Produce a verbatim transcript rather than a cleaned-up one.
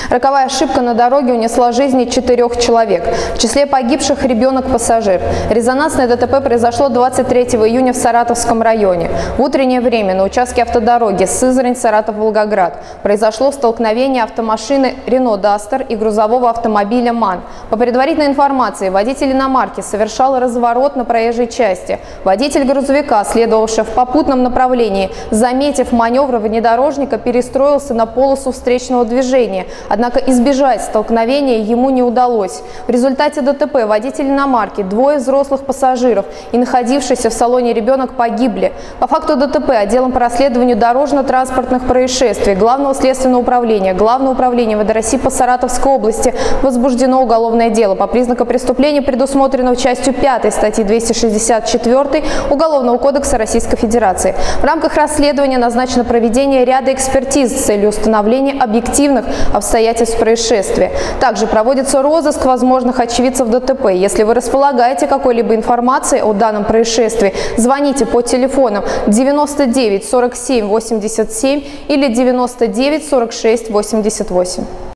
Роковая ошибка на дороге унесла жизни четырех человек. В числе погибших ребенок-пассажир. Резонансное ДТП произошло двадцать третьего июня в Саратовском районе. В утреннее время на участке автодороги Сызрань-Саратов-Волгоград произошло столкновение автомашины Renault Duster и грузового автомобиля MAN. По предварительной информации, водитель иномарки совершал разворот на проезжей части. Водитель грузовика, следовавший в попутном направлении, заметив маневр внедорожника, перестроился на полосу встречного движения. Однако избежать столкновения ему не удалось. В результате ДТП водитель иномарки, двое взрослых пассажиров и находившийся в салоне ребенок погибли. По факту ДТП отделом по расследованию дорожно-транспортных происшествий Главного следственного управления, Главного управления МВД России по Саратовской области возбуждено уголовное дело по признакам преступления, предусмотренного частью пятой статьи двести шестьдесят четыре Уголовного кодекса Российской Федерации. В рамках расследования назначено проведение ряда экспертиз с целью установления объективных обстоятельств происшествия. Также проводится розыск возможных очевидцев ДТП. Если вы располагаете какой-либо информацией о данном происшествии, звоните по телефонам девяносто девять сорок семь восемьдесят семь или девяносто девять сорок шесть восемьдесят восемь.